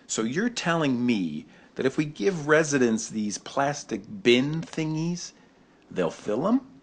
So you're telling me that if we give residents these plastic bin thingies, they'll fill them?